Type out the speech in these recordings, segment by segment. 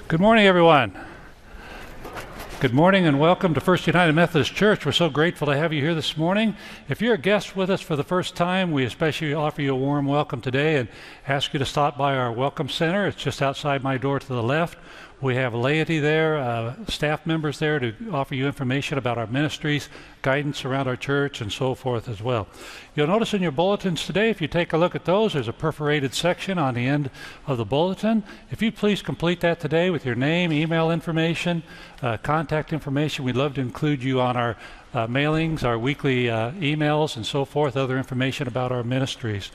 Good morning, everyone. Good morning and welcome to First United Methodist Church. We're so grateful to have you here this morning. If you're a guest with us for the first time, we especially offer you a warm welcome today and ask you to stop by our Welcome Center. It's just outside my door to the left. We have laity there, staff members there to offer you information about our ministries, guidance around our church, and so forth as well. You'll notice in your bulletins today, if you take a look at those, there's a perforated section on the end of the bulletin. If you please complete that today with your name, email information, contact information. We'd love to include you on our mailings, our weekly emails, and so forth, other information about our ministries.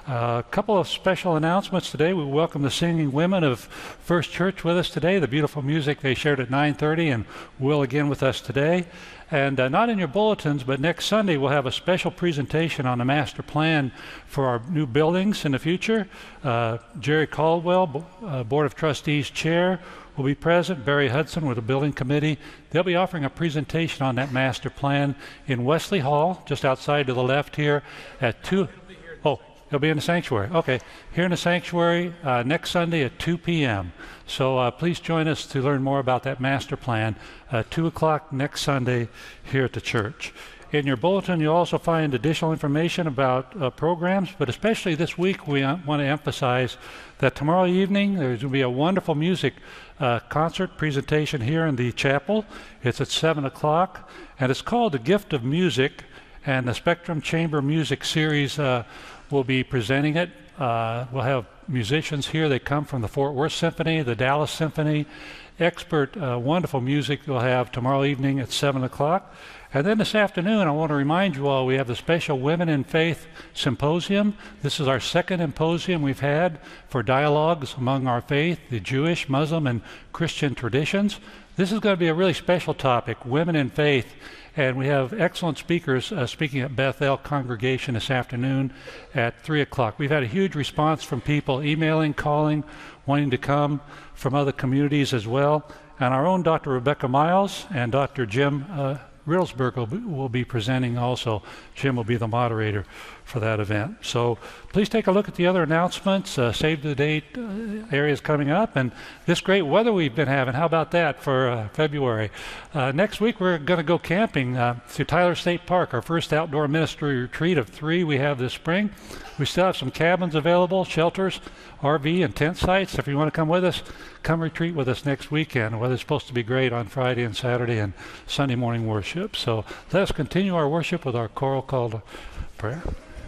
A couple of special announcements today. We welcome the singing women of First Church with us today, the beautiful music they shared at 9:30 and will again with us today. And not in your bulletins, but next Sunday we'll have a special presentation on the master plan for our new buildings in the future. Jerry Caldwell, Board of Trustees Chair, will be present. Barry Hudson with the building committee. They'll be offering a presentation on that master plan in Wesley Hall, just outside to the left here at 2. Oh, he'll be in the sanctuary. Okay, here in the sanctuary next Sunday at 2 p.m. So please join us to learn more about that master plan. 2 o'clock next Sunday here at the church. In your bulletin, you'll also find additional information about programs, but especially this week, we want to emphasize that tomorrow evening there's going to be a wonderful music concert presentation here in the chapel. It's at 7 o'clock, and it's called The Gift of Music, and the Spectrum Chamber Music Series will be presenting it. We'll have musicians here. They come from the Fort Worth Symphony, the Dallas Symphony. Expert, wonderful music we'll have tomorrow evening at 7 o'clock. And then this afternoon, I want to remind you all, we have the special Women in Faith Symposium. This is our second symposium we've had for dialogues among our faith, the Jewish, Muslim, and Christian traditions. This is going to be a really special topic, Women in Faith. And we have excellent speakers speaking at Bethel Congregation this afternoon at 3 o'clock. We've had a huge response from people emailing, calling, wanting to come from other communities as well. And our own Dr. Rebecca Miles and Dr. Jim Riddlesberg will be presenting also. Jim will be the moderator for that event. So please take a look at the other announcements, save the date areas coming up, and this great weather we've been having. How about that for February? Next week we're going to go camping to Tyler State Park, our first outdoor ministry retreat of 3 we have this spring. We still have some cabins available, shelters, RV and tent sites. If you want to come with us, come retreat with us next weekend. The weather's supposed to be great on Friday and Saturday and Sunday morning worship. So let us continue our worship with our choral call to prayer.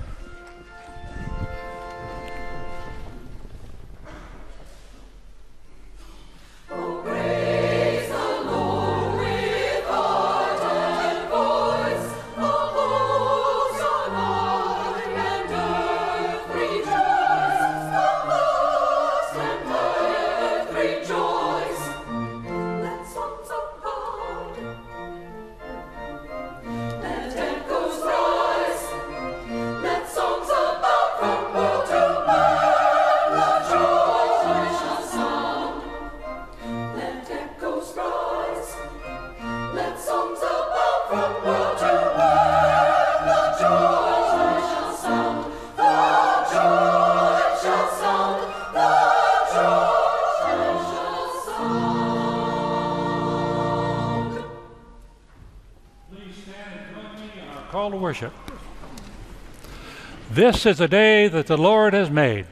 Call to worship. This is a day that the Lord has made.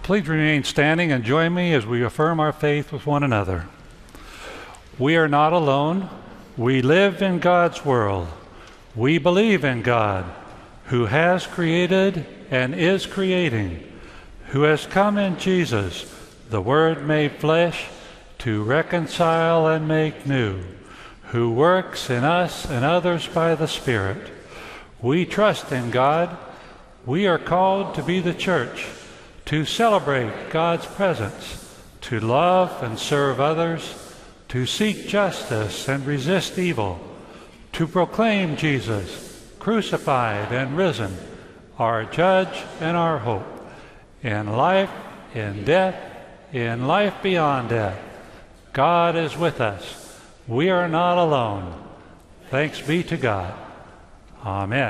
Please remain standing and join me as we affirm our faith with one another. We are not alone. We live in God's world. We believe in God, who has created and is creating, who has come in Jesus, the Word made flesh, to reconcile and make new, who works in us and others by the Spirit. We trust in God. We are called to be the church, to celebrate God's presence, to love and serve others, to seek justice and resist evil, to proclaim Jesus, crucified and risen, our judge and our hope, in life, in death, in life beyond death. God is with us. We are not alone. Thanks be to God. Amen.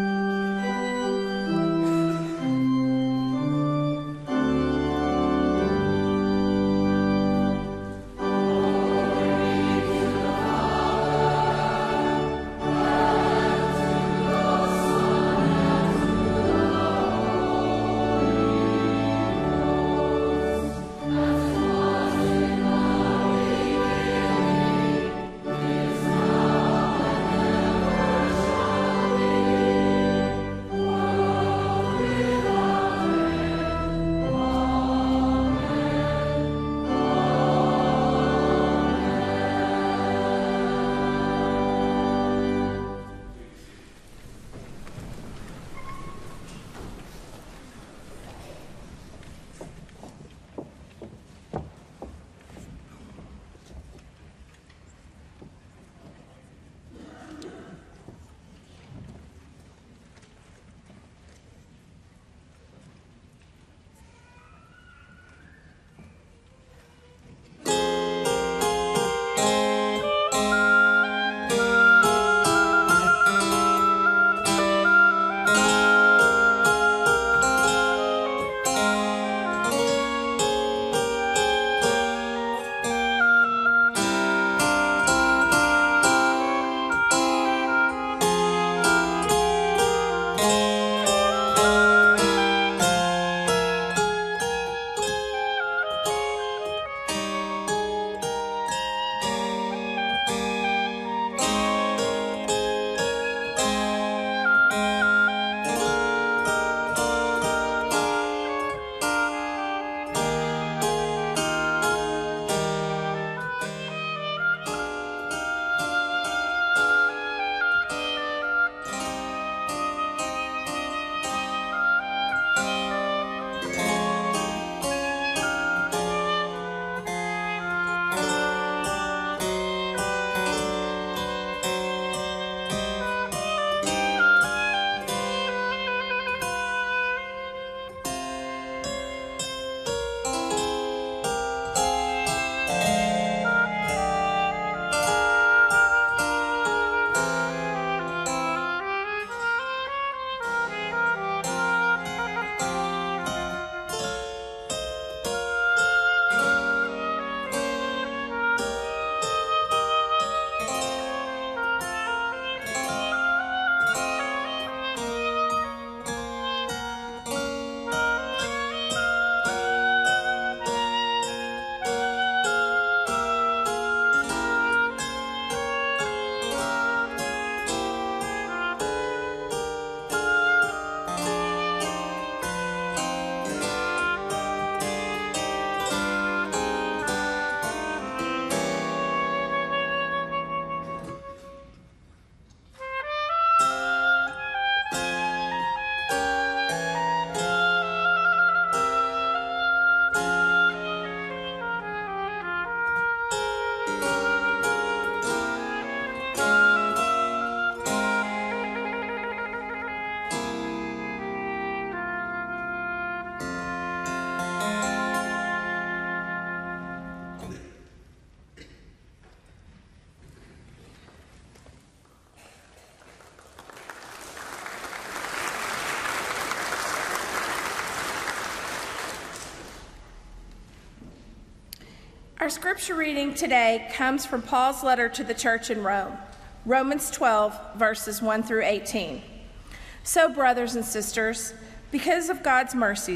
Our scripture reading today comes from Paul's letter to the church in Rome, Romans 12, verses 1 through 18. So, brothers and sisters, because of God's mercies,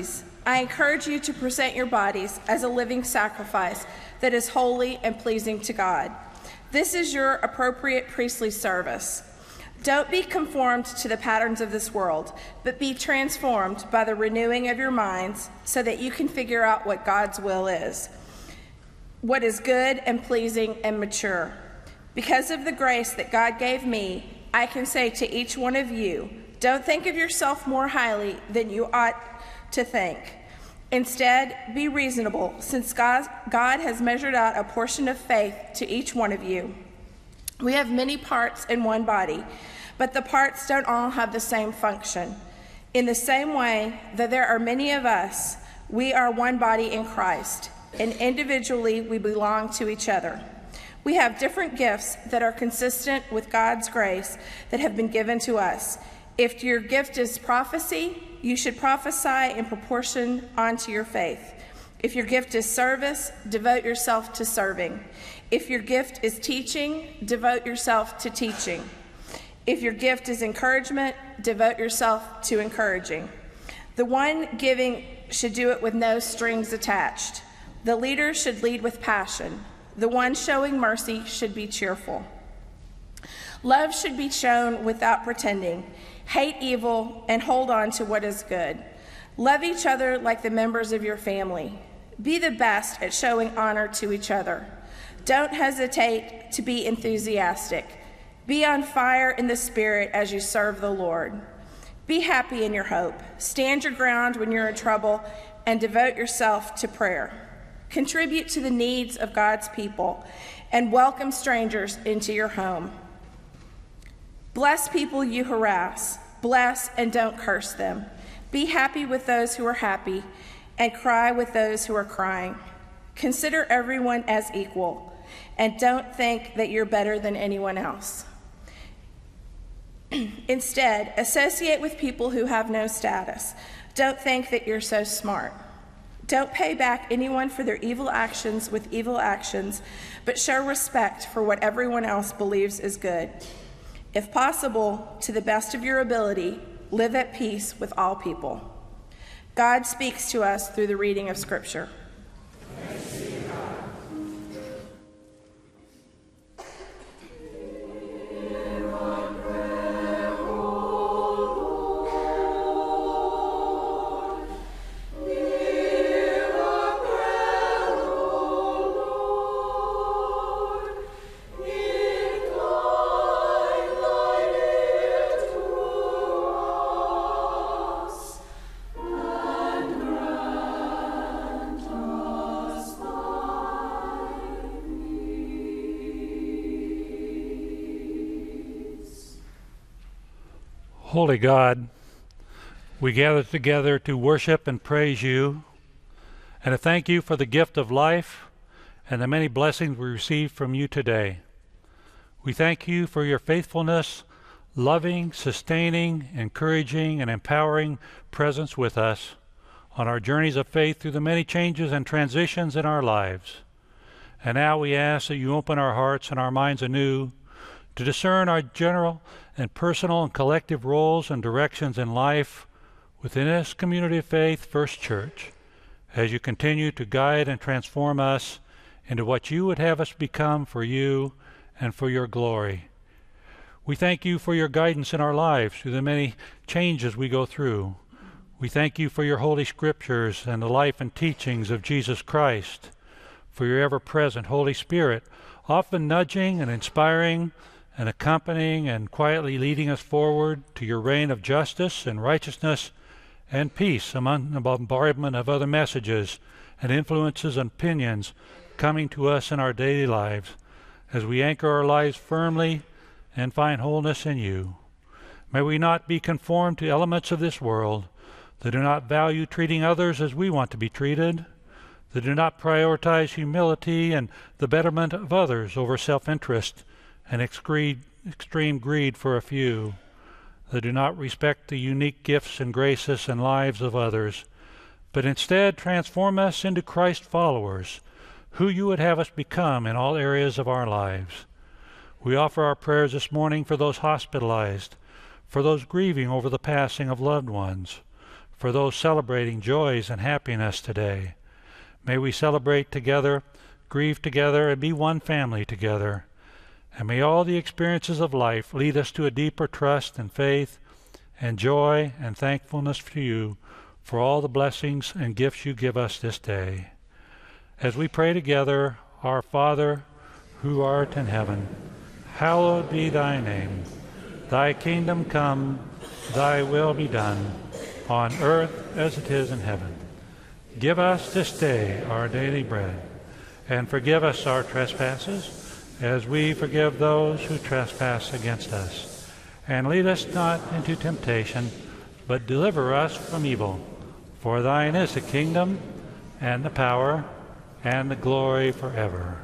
I encourage you to present your bodies as a living sacrifice that is holy and pleasing to God. This is your appropriate priestly service. Don't be conformed to the patterns of this world, but be transformed by the renewing of your minds so that you can figure out what God's will is, what is good and pleasing and mature. Because of the grace that God gave me, I can say to each one of you, don't think of yourself more highly than you ought to think. Instead, be reasonable, since God has measured out a portion of faith to each one of you. We have many parts in one body, but the parts don't all have the same function. In the same way, though there are many of us, we are one body in Christ, and individually we belong to each other. We have different gifts that are consistent with God's grace that have been given to us. If your gift is prophecy, you should prophesy in proportion onto your faith. If your gift is service, devote yourself to serving. If your gift is teaching, devote yourself to teaching. If your gift is encouragement, devote yourself to encouraging. The one giving should do it with no strings attached. The leader should lead with passion. The one showing mercy should be cheerful. Love should be shown without pretending. Hate evil and hold on to what is good. Love each other like the members of your family. Be the best at showing honor to each other. Don't hesitate to be enthusiastic. Be on fire in the Spirit as you serve the Lord. Be happy in your hope. Stand your ground when you're in trouble and devote yourself to prayer. Contribute to the needs of God's people and welcome strangers into your home. Bless people you harass. Bless and don't curse them. Be happy with those who are happy and cry with those who are crying. Consider everyone as equal and don't think that you're better than anyone else. Instead, associate with people who have no status. Don't think that you're so smart. Don't pay back anyone for their evil actions with evil actions, but show respect for what everyone else believes is good. If possible, to the best of your ability, live at peace with all people. God speaks to us through the reading of Scripture. Thanks be to God. Holy God, we gather together to worship and praise you and to thank you for the gift of life and the many blessings we receive from you today. We thank you for your faithfulness, loving, sustaining, encouraging, and empowering presence with us on our journeys of faith through the many changes and transitions in our lives. And now we ask that you open our hearts and our minds anew to discern our general and personal and collective roles and directions in life within this community of faith, First Church, as you continue to guide and transform us into what you would have us become for you and for your glory. We thank you for your guidance in our lives through the many changes we go through. We thank you for your Holy Scriptures and the life and teachings of Jesus Christ, for your ever-present Holy Spirit, often nudging and inspiring and accompanying and quietly leading us forward to your reign of justice and righteousness and peace among the bombardment of other messages and influences and opinions coming to us in our daily lives as we anchor our lives firmly and find wholeness in you. May we not be conformed to elements of this world that do not value treating others as we want to be treated, that do not prioritize humility and the betterment of others over self-interest and extreme greed for a few, that do not respect the unique gifts and graces and lives of others, but instead transform us into Christ followers, who you would have us become in all areas of our lives. We offer our prayers this morning for those hospitalized, for those grieving over the passing of loved ones, for those celebrating joys and happiness today. May we celebrate together, grieve together, and be one family together. And may all the experiences of life lead us to a deeper trust and faith and joy and thankfulness to you for all the blessings and gifts you give us this day. As we pray together, Our Father, who art in heaven, hallowed be thy name. Thy kingdom come, thy will be done, on earth as it is in heaven. Give us this day our daily bread, and forgive us our trespasses, as we forgive those who trespass against us. And lead us not into temptation, but deliver us from evil. For thine is the kingdom, and the power, and the glory forever.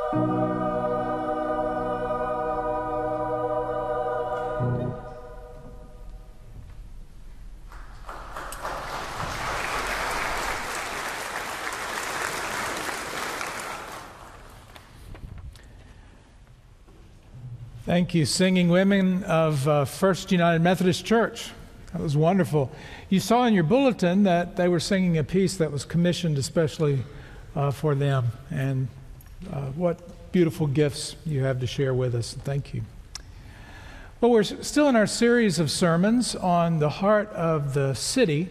Thank you, singing women of First United Methodist Church. That was wonderful. You saw in your bulletin that they were singing a piece that was commissioned especially for them. And what beautiful gifts you have to share with us. Thank you. Well, we're still in our series of sermons on the heart of the city.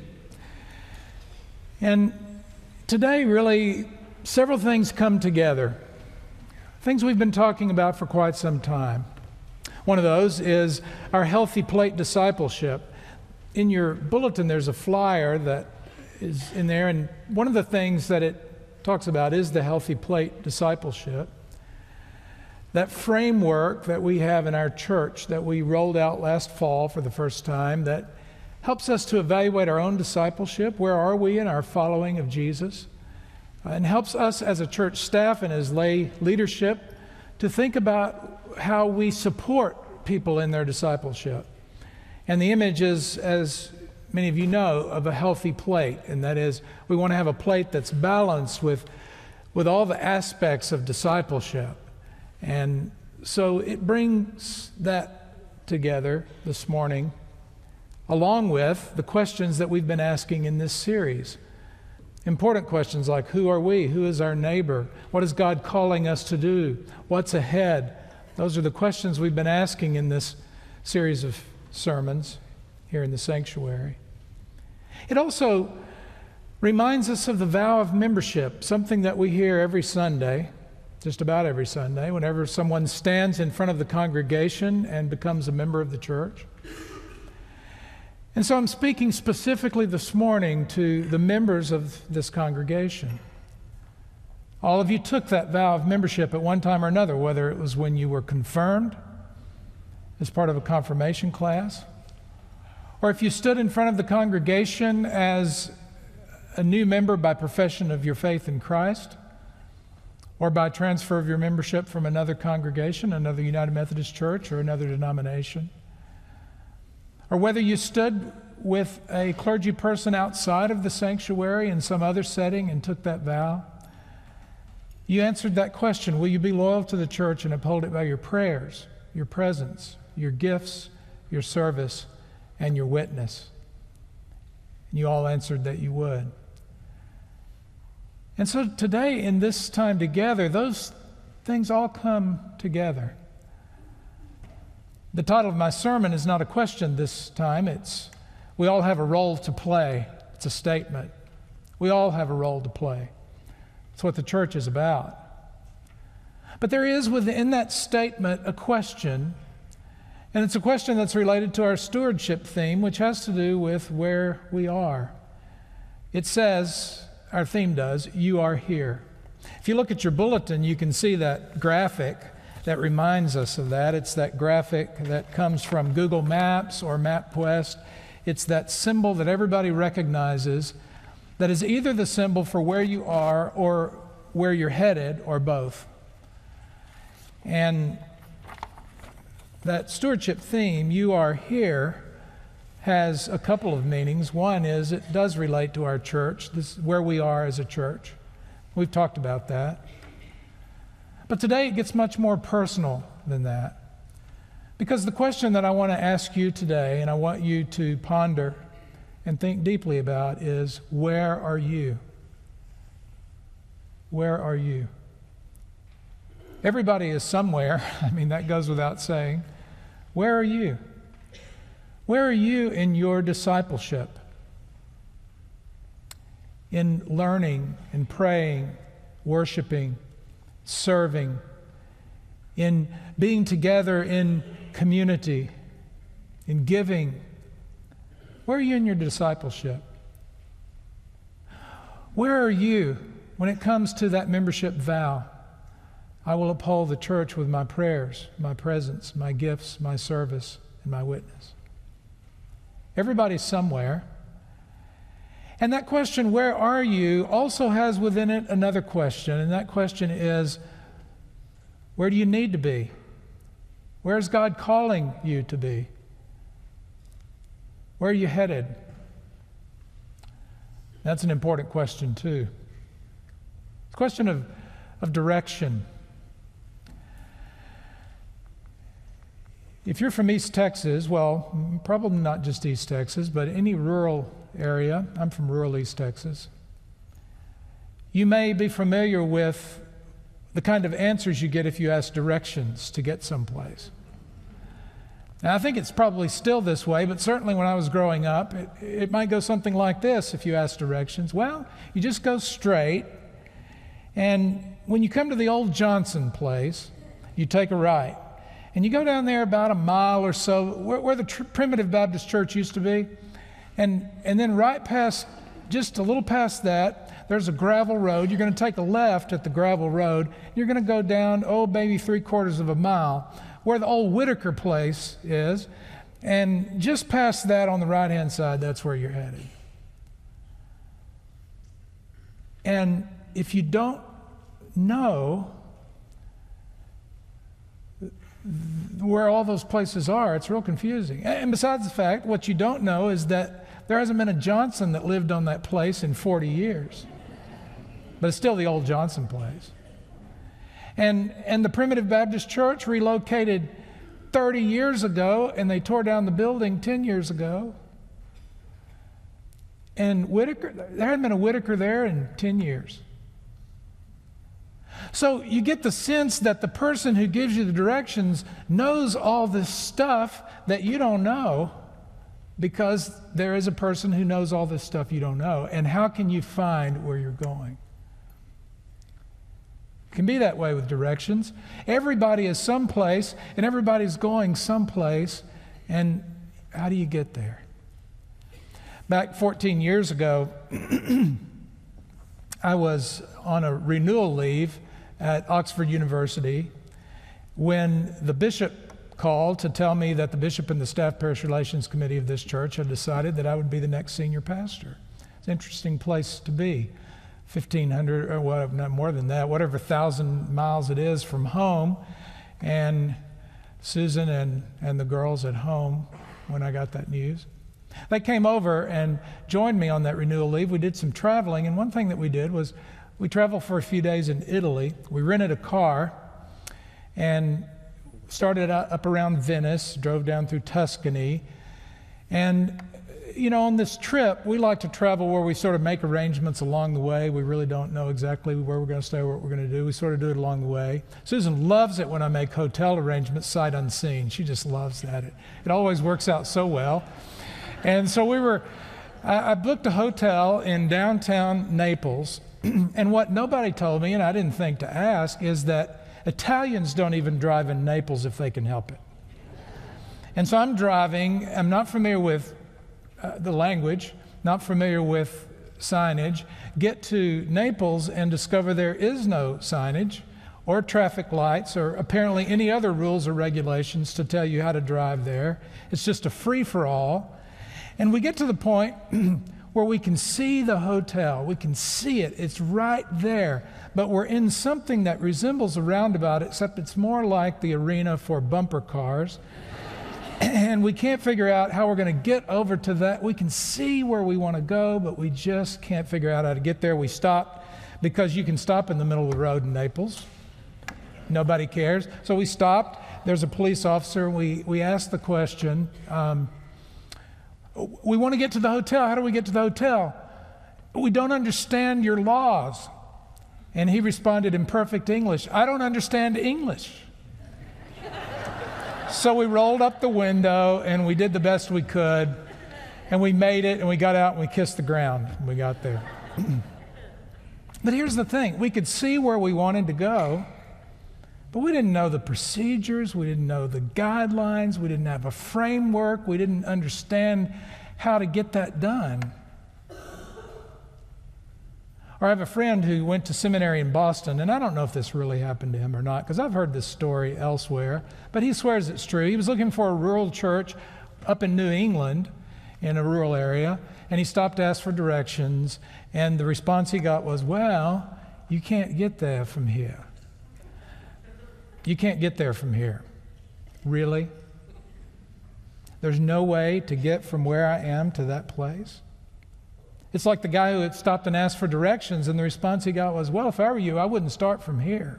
And today, really, several things come together. Things we've been talking about for quite some time. One of those is our healthy plate discipleship. In your bulletin, there's a flyer that is in there, and one of the things that it talks about is the healthy plate discipleship. That framework that we have in our church that we rolled out last fall for the first time that helps us to evaluate our own discipleship. Where are we in our following of Jesus? And helps us as a church staff and as lay leadership to think about how we support people in their discipleship. And the image is, as many of you know, of a healthy plate. And that is, we want to have a plate that's balanced with all the aspects of discipleship. And so it brings that together this morning, along with the questions that we've been asking in this series. Important questions like, who are we? Who is our neighbor? What is God calling us to do? What's ahead? Those are the questions we've been asking in this series of sermons here in the sanctuary. It also reminds us of the vow of membership, something that we hear every Sunday, just about every Sunday, whenever someone stands in front of the congregation and becomes a member of the church. And so I'm speaking specifically this morning to the members of this congregation. All of you took that vow of membership at one time or another, whether it was when you were confirmed as part of a confirmation class, or if you stood in front of the congregation as a new member by profession of your faith in Christ, or by transfer of your membership from another congregation, another United Methodist Church, or another denomination. Or whether you stood with a clergy person outside of the sanctuary in some other setting and took that vow, you answered that question, will you be loyal to the church and uphold it by your prayers, your presence, your gifts, your service, and your witness? And you all answered that you would. And so today, in this time together, those things all come together. The title of my sermon is not a question this time. It's, we all have a role to play. It's a statement. We all have a role to play. That's what the church is about. But there is within that statement a question, and it's a question that's related to our stewardship theme, which has to do with where we are. It says, our theme does, you are here. If you look at your bulletin, you can see that graphic that reminds us of that. It's that graphic that comes from Google Maps or MapQuest. It's that symbol that everybody recognizes that is either the symbol for where you are or where you're headed or both. And that stewardship theme, you are here, has a couple of meanings. One is it does relate to our church. This is where we are as a church. We've talked about that. But today it gets much more personal than that. Because the question that I want to ask you today, and I want you to ponder and think deeply about, is where are you? Where are you? Everybody is somewhere. I mean, that goes without saying. Where are you? Where are you in your discipleship? In learning, in praying, worshiping, serving, in being together in community, in giving. Where are you in your discipleship? Where are you when it comes to that membership vow? I will uphold the church with my prayers, my presence, my gifts, my service, and my witness. Everybody's somewhere. And that question, where are you, also has within it another question, and that question is, Where do you need to be? Where is God calling you to be? Where are you headed? That's an important question, too. It's a question of direction. If you're from East Texas, well, probably not just East Texas, but any rural area, I'm from rural East Texas, you may be familiar with the kind of answers you get if you ask directions to get someplace. Now, I think it's probably still this way, but certainly when I was growing up, it might go something like this if you ask directions. Well, you just go straight, and when you come to the old Johnson place, you take a right. And you go down there about a mile or so, where the Primitive Baptist Church used to be, and then right past, just a little past that, there's a gravel road. You're going to take a left at the gravel road. You're going to go down, maybe 3/4 of a mile, where the old Whitaker place is, and just past that on the right-hand side, that's where you're headed. And if you don't know where all those places are, it's real confusing. And besides the fact, what you don't know is that there hasn't been a Johnson that lived on that place in 40 years. But it's still the old Johnson place. And the Primitive Baptist Church relocated 30 years ago, and they tore down the building 10 years ago. And Whitaker, there hadn't been a Whitaker there in 10 years. So you get the sense that the person who gives you the directions knows all this stuff that you don't know, because there is a person who knows all this stuff you don't know. And how can you find where you're going? It can be that way with directions. Everybody is someplace, and everybody's going someplace, and how do you get there? Back 14 years ago, I was on a renewal leave at Oxford University when the bishop called to tell me that the bishop and the staff parish relations committee of this church had decided that I would be the next senior pastor. It's an interesting place to be. 1,500, or what, not more than that, whatever 1,000 miles it is from home. And Susan and the girls at home, when I got that news, they came over and joined me on that renewal leave. We did some traveling, and one thing that we did was we traveled for a few days in Italy. We rented a car and started up around Venice, drove down through Tuscany. And, you know, on this trip, we like to travel where we sort of make arrangements along the way. We really don't know exactly where we're going to stay or what we're going to do. We sort of do it along the way. Susan loves it when I make hotel arrangements sight unseen. She just loves that. It always works out so well. And so I booked a hotel in downtown Naples. And what nobody told me, and I didn't think to ask, is that Italians don't even drive in Naples if they can help it. And so I'm driving. I'm not familiar with the language, not familiar with signage. Get to Naples and discover there is no signage or traffic lights or apparently any other rules or regulations to tell you how to drive there. It's just a free-for-all. And we get to the point where we can see the hotel. We can see it. It's right there. But we're in something that resembles a roundabout, except it's more like the arena for bumper cars. And we can't figure out how we're going to get over to that. We can see where we want to go, but we just can't figure out how to get there. We stopped because you can stop in the middle of the road in Naples. Nobody cares. So we stopped. There's a police officer. We asked the question, we want to get to the hotel. How do we get to the hotel? We don't understand your laws. And he responded in perfect English, I don't understand English. So we rolled up the window and we did the best we could. And we made it and we got out and we kissed the ground when we got there. But here's the thing. We could see where we wanted to go, but we didn't know the procedures, we didn't know the guidelines, we didn't have a framework, we didn't understand how to get that done. Or I have a friend who went to seminary in Boston, and I don't know if this really happened to him or not, because I've heard this story elsewhere, but he swears it's true. He was looking for a rural church up in New England, in a rural area, and he stopped to ask for directions, and the response he got was, well, you can't get there from here. You can't get there from here. Really? There's no way to get from where I am to that place? It's like the guy who had stopped and asked for directions, and the response he got was, well, if I were you, I wouldn't start from here.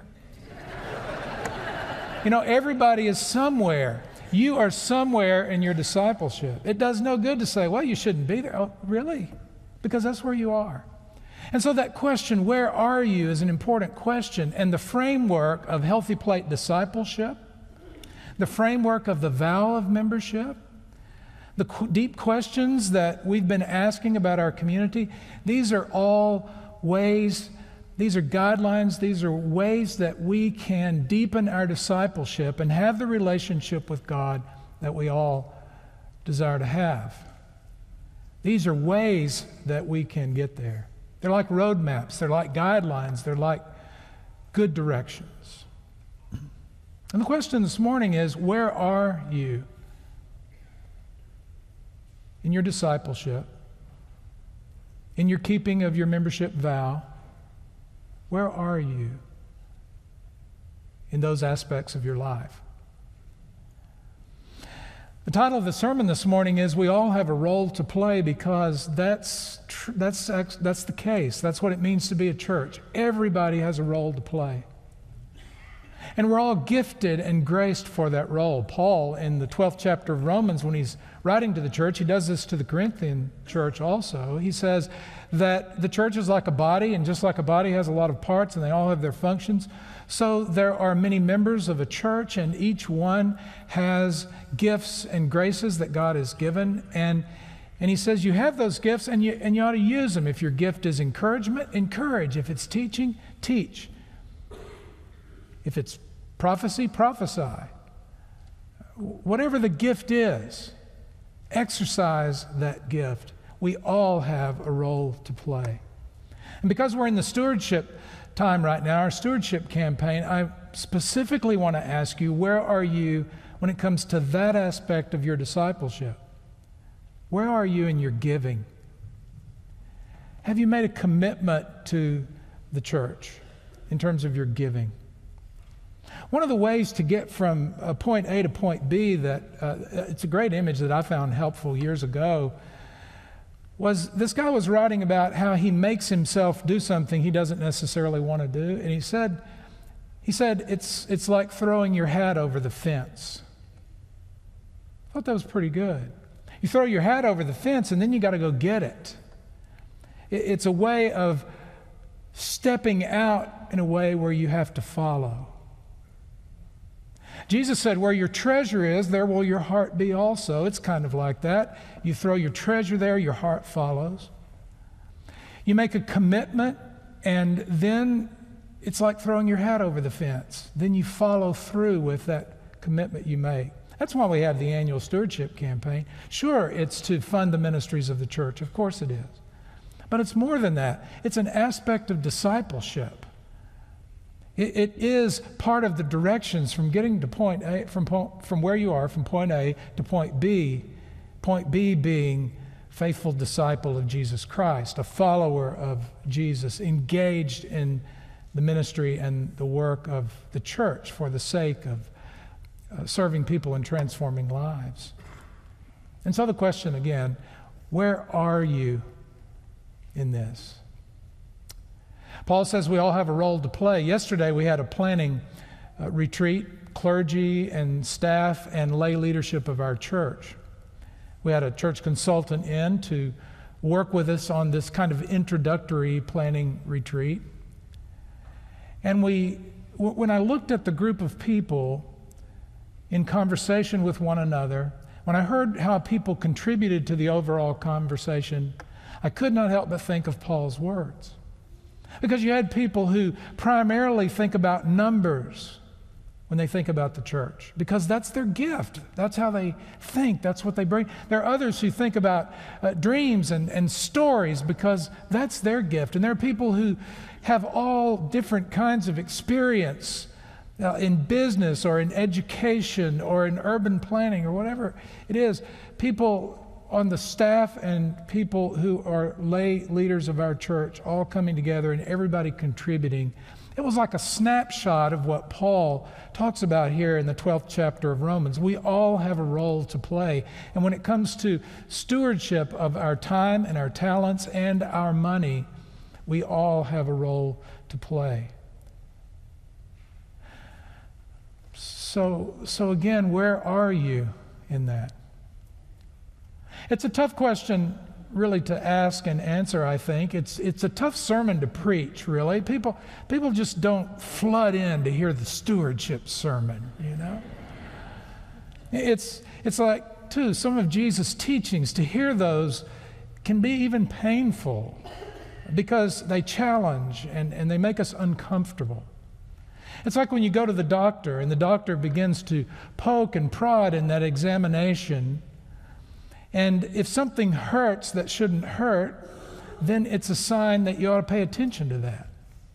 You know, everybody is somewhere. You are somewhere in your discipleship. It does no good to say, well, you shouldn't be there. Oh, really? Because that's where you are. And so that question, where are you, is an important question. And the framework of healthy plate discipleship, the framework of the vow of membership, the deep questions that we've been asking about our community, these are all ways, these are guidelines, these are ways that we can deepen our discipleship and have the relationship with God that we all desire to have. These are ways that we can get there. They're like roadmaps, they're like guidelines, they're like good directions. And the question this morning is, where are you in your discipleship, in your keeping of your membership vow? Where are you in those aspects of your life? The title of the sermon this morning is We All Have a Role to Play, because that's the case. That's what it means to be a church. Everybody has a role to play. And we're all gifted and graced for that role. Paul, in the 12th chapter of Romans, when he's writing to the church, he does this to the Corinthian church also. He says that the church is like a body, and just like a body has a lot of parts and they all have their functions, so there are many members of a church, and each one has gifts and graces that God has given. And he says you have those gifts and you ought to use them. If your gift is encouragement, encourage. If it's teaching, teach. If it's prophecy, prophesy. Whatever the gift is, exercise that gift. We all have a role to play. And because we're in the stewardship time right now, our stewardship campaign, I specifically want to ask you, where are you when it comes to that aspect of your discipleship? Where are you in your giving? Have you made a commitment to the church in terms of your giving? One of the ways to get from point A to point B that it's a great image that I found helpful years ago was this guy was writing about how he makes himself do something he doesn't necessarily want to do. And he said it's like throwing your hat over the fence. I thought that was pretty good. You throw your hat over the fence and then you got to go get it. It's a way of stepping out in a way where you have to follow. Jesus said, where your treasure is, there will your heart be also. It's kind of like that. You throw your treasure there, your heart follows. You make a commitment, and then it's like throwing your hat over the fence. Then you follow through with that commitment you make. That's why we have the annual stewardship campaign. Sure, it's to fund the ministries of the church. Of course it is. But it's more than that. It's an aspect of discipleship. It is part of the directions from getting to point A, from where you are, from point A to point B being faithful disciple of Jesus Christ, a follower of Jesus, engaged in the ministry and the work of the church for the sake of serving people and transforming lives. And so the question again, where are you in this? Paul says we all have a role to play. Yesterday we had a planning retreat, clergy and staff and lay leadership of our church. We had a church consultant in to work with us on this kind of introductory planning retreat. And when I looked at the group of people in conversation with one another, when I heard how people contributed to the overall conversation, I could not help but think of Paul's words. Because you had people who primarily think about numbers when they think about the church, because that's their gift. That's how they think. That's what they bring. There are others who think about dreams and stories because that's their gift. And there are people who have all different kinds of experience in business or in education or in urban planning or whatever it is. People on the staff and people who are lay leaders of our church all coming together and everybody contributing It was like a snapshot of what Paul talks about here in the 12th chapter of Romans. We all have a role to play. And when it comes to stewardship of our time and our talents and our money, we all have a role to play. So again, where are you in that? It's a tough question really to ask and answer, I think. It's a tough sermon to preach, really. People just don't flood in to hear the stewardship sermon, you know? It's like, too, some of Jesus' teachings, to hear those can be even painful because they challenge and they make us uncomfortable. It's like when you go to the doctor and the doctor begins to poke and prod in that examination, and if something hurts that shouldn't hurt, then it's a sign that you ought to pay attention to that.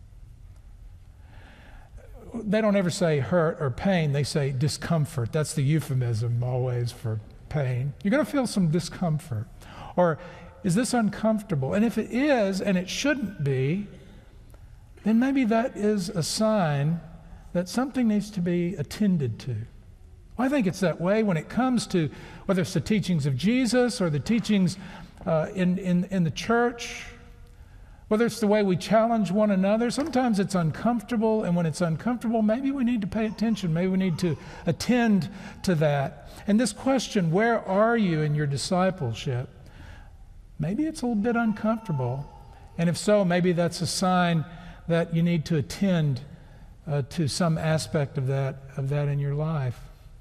They don't ever say hurt or pain, they say discomfort. That's the euphemism always for pain. You're going to feel some discomfort. Or, is this uncomfortable? And if it is, and it shouldn't be, then maybe that is a sign that something needs to be attended to. Well, I think it's that way when it comes to whether it's the teachings of Jesus or the teachings in the church, whether it's the way we challenge one another. Sometimes it's uncomfortable, and when it's uncomfortable, maybe we need to pay attention. Maybe we need to attend to that. And this question, where are you in your discipleship? Maybe it's a little bit uncomfortable. And if so, maybe that's a sign that you need to attend to some aspect of that in your life.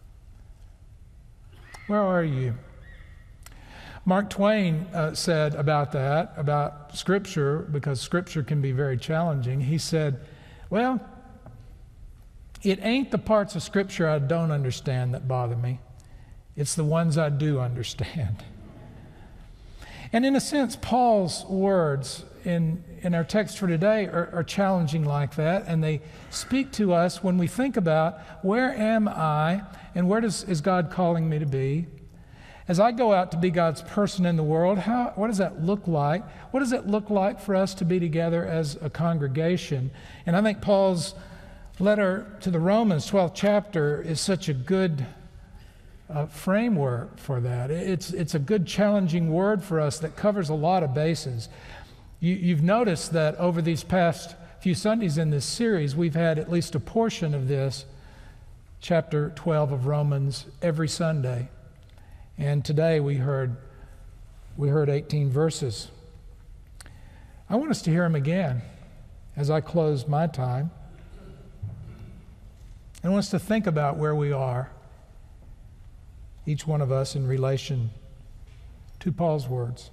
Where are you? Mark Twain said about that, about Scripture, because Scripture can be very challenging. He said, well, it ain't the parts of Scripture I don't understand that bother me. It's the ones I do understand. And in a sense, Paul's words in our text for today are challenging like that, and they speak to us when we think about where am I and where is God calling me to be? As I go out to be God's person in the world, what does that look like? What does it look like for us to be together as a congregation? And I think Paul's letter to the Romans, 12th chapter, is such a good framework for that. It's a good challenging word for us that covers a lot of bases. You've noticed that over these past few Sundays in this series, we've had at least a portion of this, chapter 12 of Romans, every Sunday. And today we heard 18 verses. I want us to hear them again as I close my time. I want us to think about where we are, each one of us, in relation to Paul's words.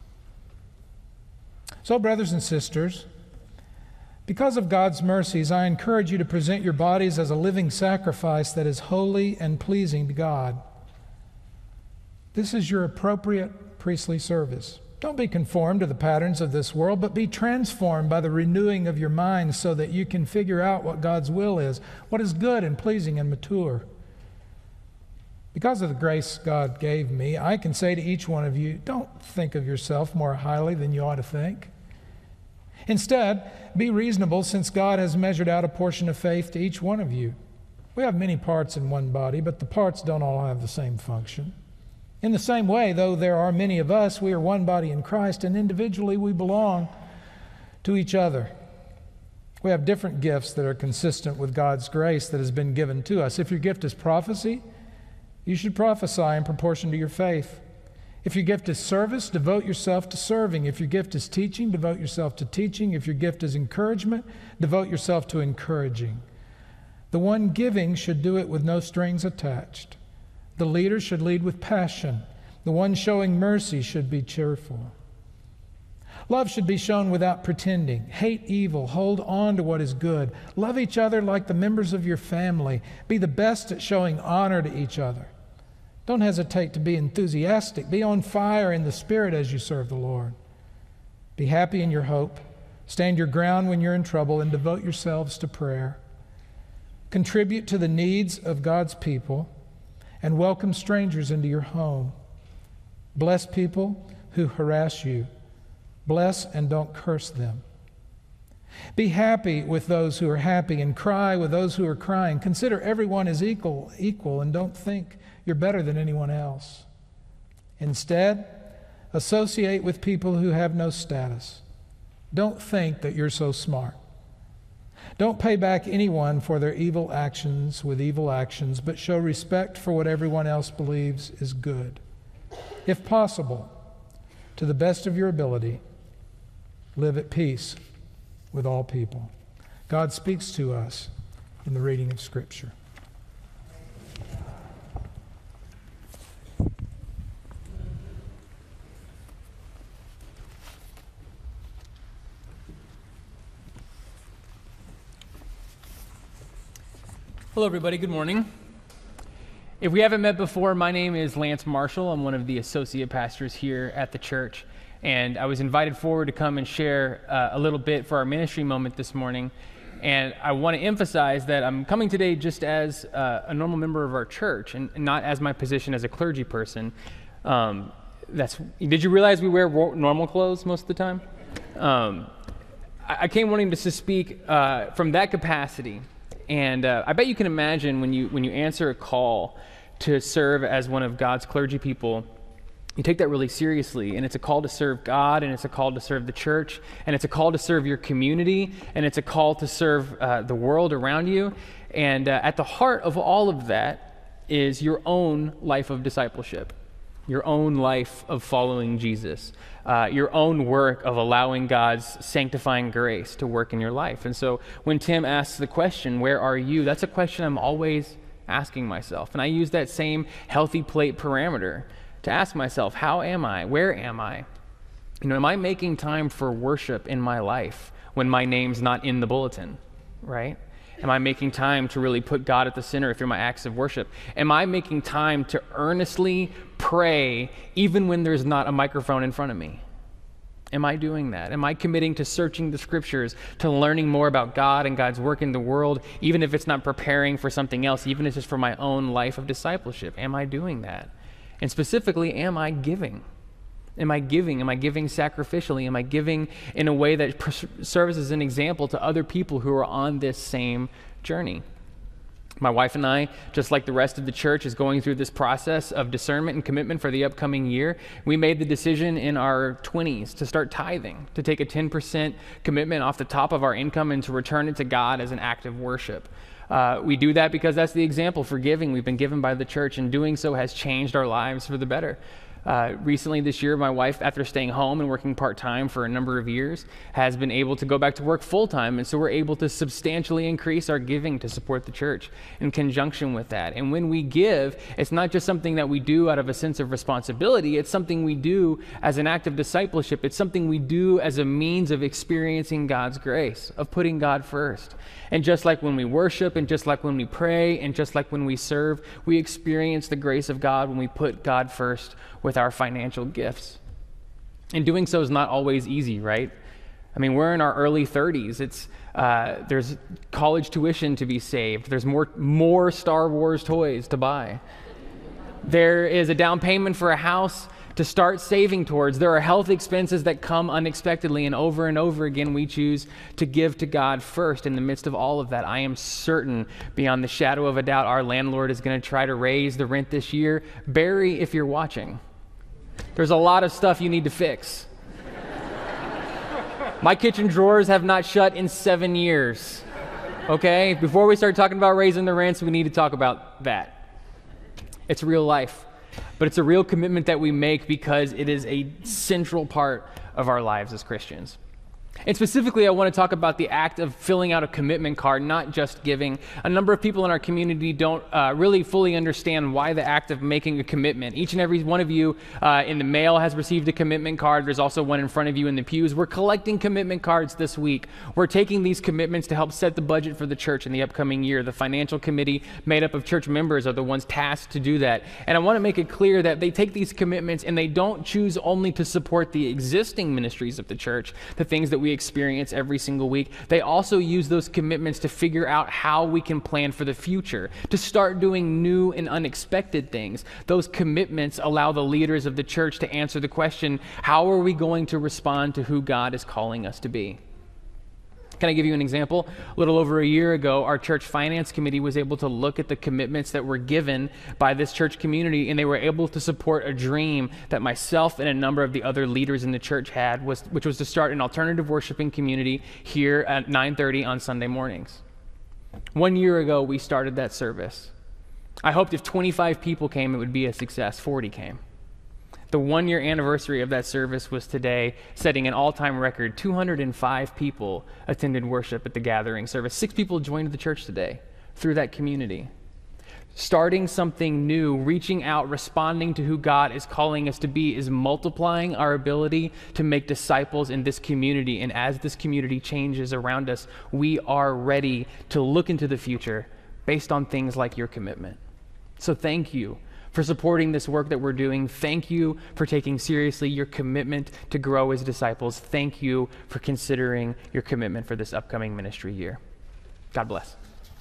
So, brothers and sisters, because of God's mercies, I encourage you to present your bodies as a living sacrifice that is holy and pleasing to God. This is your appropriate priestly service. Don't be conformed to the patterns of this world, but be transformed by the renewing of your mind so that you can figure out what God's will is, what is good and pleasing and mature. Because of the grace God gave me, I can say to each one of you, don't think of yourself more highly than you ought to think. Instead, be reasonable, since God has measured out a portion of faith to each one of you. We have many parts in one body, but the parts don't all have the same function. In the same way, though there are many of us, we are one body in Christ, and individually we belong to each other. We have different gifts that are consistent with God's grace that has been given to us. If your gift is prophecy, you should prophesy in proportion to your faith. If your gift is service, devote yourself to serving. If your gift is teaching, devote yourself to teaching. If your gift is encouragement, devote yourself to encouraging. The one giving should do it with no strings attached. The leader should lead with passion. The one showing mercy should be cheerful. Love should be shown without pretending. Hate evil. Hold on to what is good. Love each other like the members of your family. Be the best at showing honor to each other. Don't hesitate to be enthusiastic. Be on fire in the Spirit as you serve the Lord. Be happy in your hope. Stand your ground when you're in trouble, and devote yourselves to prayer. Contribute to the needs of God's people, and welcome strangers into your home. Bless people who harass you. Bless and don't curse them. Be happy with those who are happy and cry with those who are crying. Consider everyone as equal, and don't think you're better than anyone else. Instead, associate with people who have no status. Don't think that you're so smart. Don't pay back anyone for their evil actions with evil actions, but show respect for what everyone else believes is good. If possible, to the best of your ability, live at peace with all people. God speaks to us in the reading of Scripture. Hello, everybody. Good morning. If we haven't met before, my name is Lance Marshall. I'm one of the associate pastors here at the church, and I was invited forward to come and share a little bit for our ministry moment this morning. And I want to emphasize that I'm coming today just as a normal member of our church and not as my position as a clergy person. Did you realize we wear normal clothes most of the time? I came wanting to speak from that capacity. And I bet you can imagine when you answer a call to serve as one of God's clergy people, you take that really seriously. And it's a call to serve God, and it's a call to serve the church, and it's a call to serve your community, and it's a call to serve the world around you. And at the heart of all of that is your own life of discipleship, your own life of following Jesus, your own work of allowing God's sanctifying grace to work in your life. And so when Tim asks the question, where are you? That's a question I'm always asking myself. And I use that same healthy plate parameter to ask myself, how am I? Where am I? Am I making time for worship in my life when my name's not in the bulletin, right? Am I making time to really put God at the center through my acts of worship? Am I making time to earnestly pray even when there's not a microphone in front of me? Am I doing that? Am I committing to searching the Scriptures, to learning more about God and God's work in the world, even if it's not preparing for something else, even if it's just for my own life of discipleship? Am I doing that? And specifically, am I giving? Am I giving? Am I giving sacrificially? Am I giving in a way that serves as an example to other people who are on this same journey? My wife and I, just like the rest of the church, is going through this process of discernment and commitment for the upcoming year. We made the decision in our 20s to start tithing, to take a 10% commitment off the top of our income and to return it to God as an act of worship. We do that because that's the example for giving we've been given by the church, and doing so has changed our lives for the better. Recently this year, my wife, after staying home and working part-time for a number of years, has been able to go back to work full-time, and so we're able to substantially increase our giving to support the church in conjunction with that. And when we give, it's not just something that we do out of a sense of responsibility, it's something we do as an act of discipleship. It's something we do as a means of experiencing God's grace, of putting God first. And just like when we worship, and just like when we pray, and just like when we serve, we experience the grace of God when we put God first with our financial gifts. And doing so is not always easy, right? I mean, we're in our early 30s. There's college tuition to be saved. There's more Star Wars toys to buy. There is a down payment for a house to start saving towards. There are health expenses that come unexpectedly, and over again we choose to give to God first. In the midst of all of that, I am certain beyond the shadow of a doubt our landlord is going to try to raise the rent this year. Barry, if you're watching, there's a lot of stuff you need to fix. My kitchen drawers have not shut in 7 years. Okay? Before we start talking about raising the rents, we need to talk about that. It's real life. But it's a real commitment that we make because it is a central part of our lives as Christians. And specifically, I want to talk about the act of filling out a commitment card, not just giving. A number of people in our community don't really fully understand why the act of making a commitment. Each and every one of you in the mail has received a commitment card. There's also one in front of you in the pews. We're collecting commitment cards this week. We're taking these commitments to help set the budget for the church in the upcoming year. The financial committee, made up of church members, are the ones tasked to do that. And I want to make it clear that they take these commitments and they don't choose only to support the existing ministries of the church, the things that we experience every single week. They also use those commitments to figure out how we can plan for the future, to start doing new and unexpected things. Those commitments allow the leaders of the church to answer the question, how are we going to respond to who God is calling us to be? Can I give you an example? A little over a year ago, our church finance committee was able to look at the commitments that were given by this church community, and they were able to support a dream that myself and a number of the other leaders in the church had, which was to start an alternative worshiping community here at 9:30 on Sunday mornings. 1 year ago, we started that service. I hoped if 25 people came, it would be a success. 40 came. The 1-year anniversary of that service was today, setting an all-time record. 205 people attended worship at the gathering service. 6 people joined the church today through that community. Starting something new, reaching out, responding to who God is calling us to be is multiplying our ability to make disciples in this community. And as this community changes around us, we are ready to look into the future based on things like your commitment. So thank you for supporting this work that we're doing. Thank you for taking seriously your commitment to grow as disciples. Thank you for considering your commitment for this upcoming ministry year. God bless.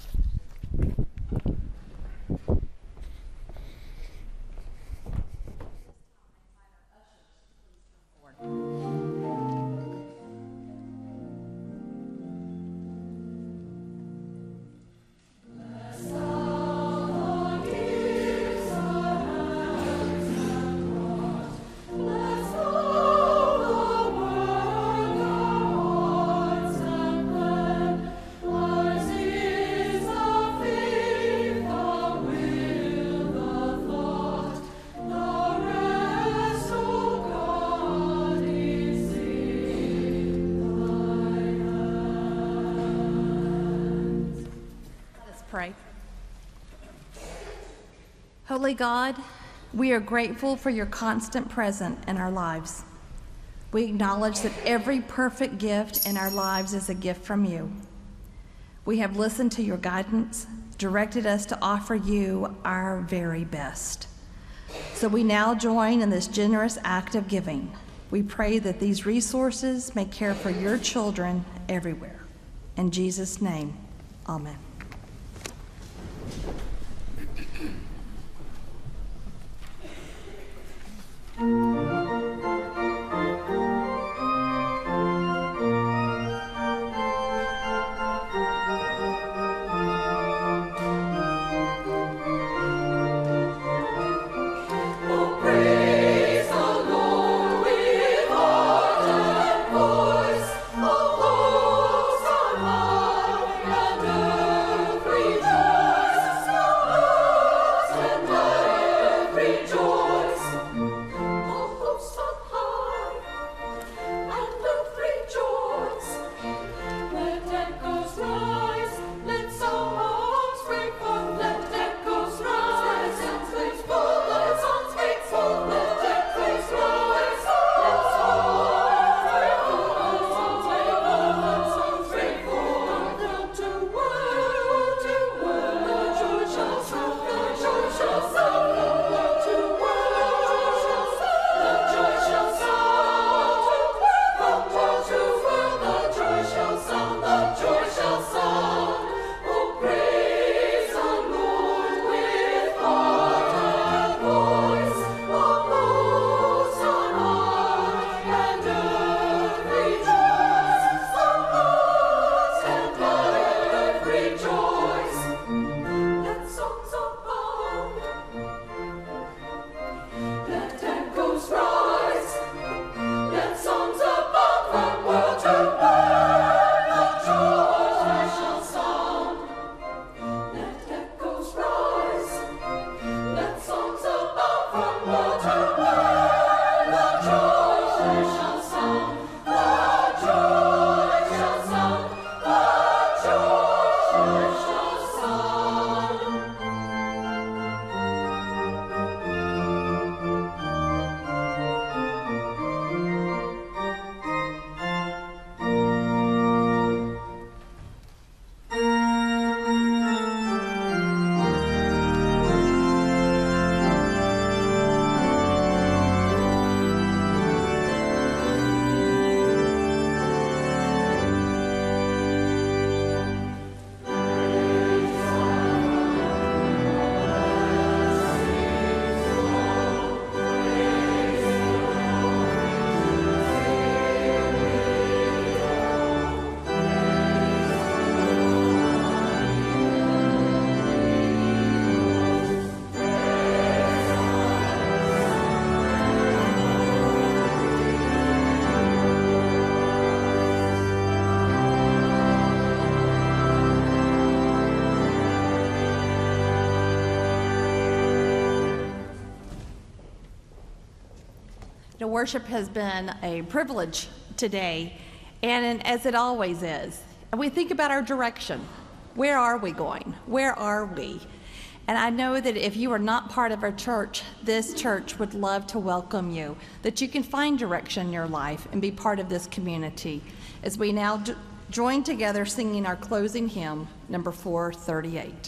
Pray. Holy God, we are grateful for your constant presence in our lives. We acknowledge that every perfect gift in our lives is a gift from you. We have listened to your guidance, directed us to offer you our very best. So we now join in this generous act of giving. We pray that these resources may care for your children everywhere. In Jesus' name, amen. The worship has been a privilege today, and as it always is. And we think about our direction. Where are we going? Where are we? And I know that if you are not part of our church, this church would love to welcome you, that you can find direction in your life and be part of this community as we now join together singing our closing hymn, number 438.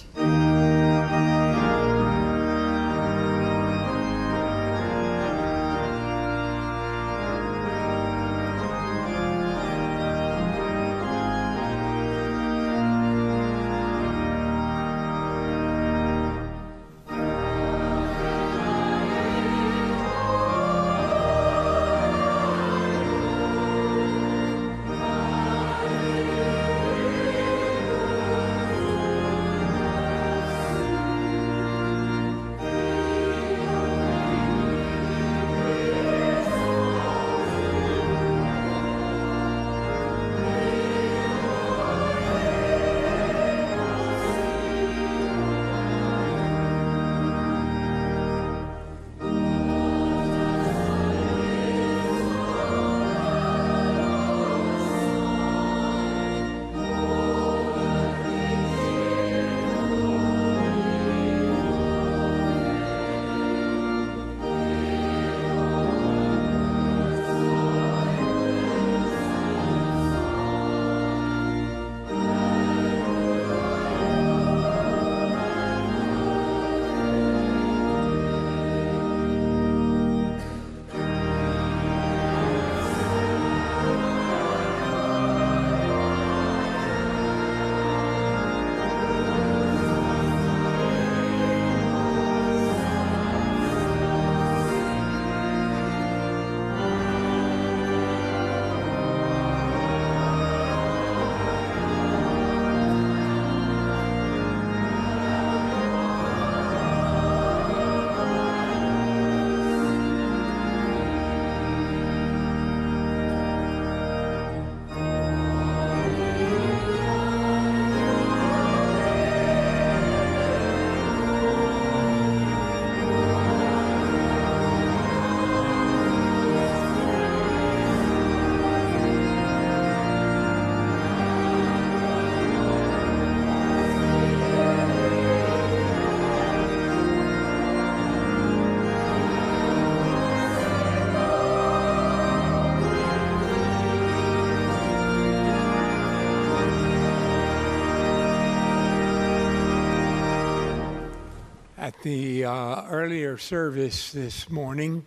At the earlier service this morning,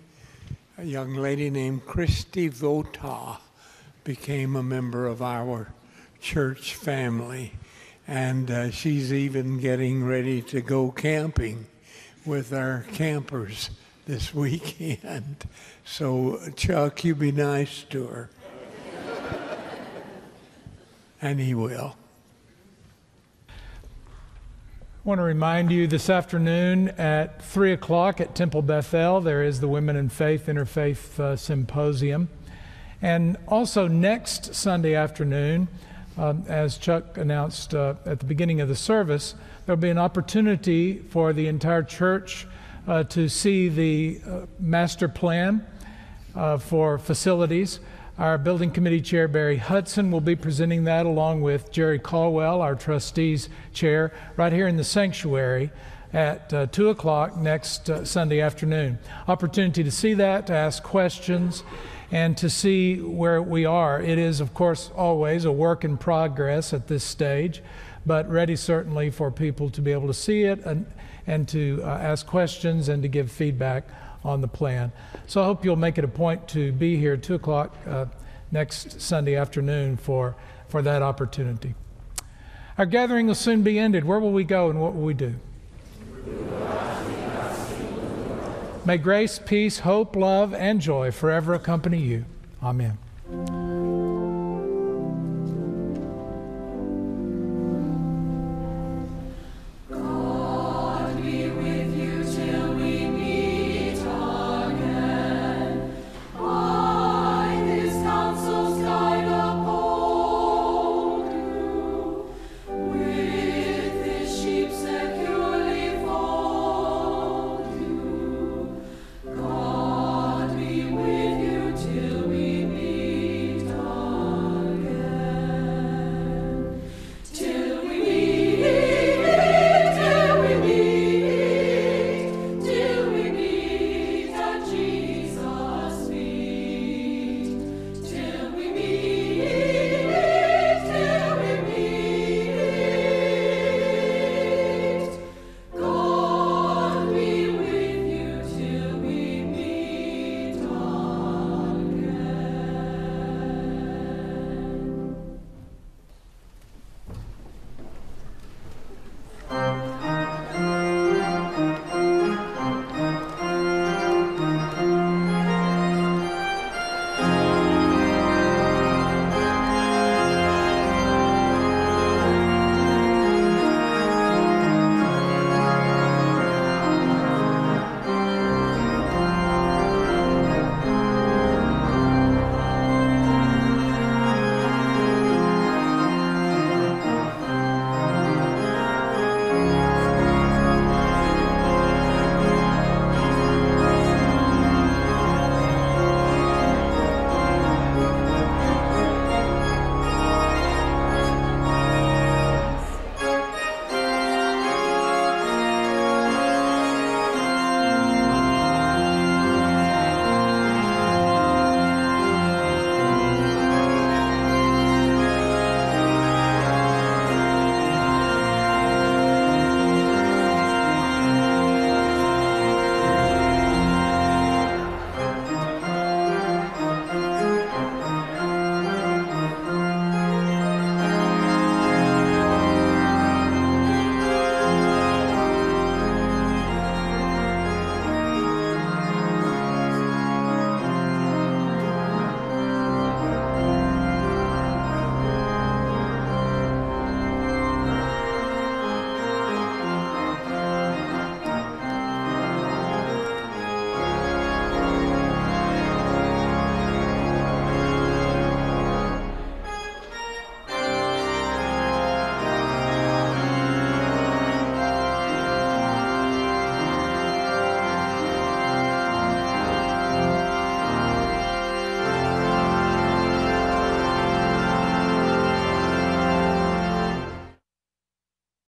a young lady named Christy Vota became a member of our church family, and she's even getting ready to go camping with our campers this weekend. So, Chuck, you be nice to her. And he will. I want to remind you this afternoon at 3 o'clock at Temple Bethel, there is the Women in Faith Interfaith Symposium. And also next Sunday afternoon, as Chuck announced at the beginning of the service, there'll be an opportunity for the entire church to see the master plan for facilities. Our building committee chair, Barry Hudson, will be presenting that along with Jerry Caldwell, our trustees chair, right here in the sanctuary at 2 o'clock next Sunday afternoon. Opportunity to see that, to ask questions, and to see where we are. It is, of course, always a work in progress at this stage, but ready certainly for people to be able to see it and to ask questions and to give feedback on the plan. So I hope you'll make it a point to be here at 2 o'clock next Sunday afternoon for that opportunity. Our gathering will soon be ended. Where will we go and what will we do? May grace, peace, hope, love, and joy forever accompany you. Amen.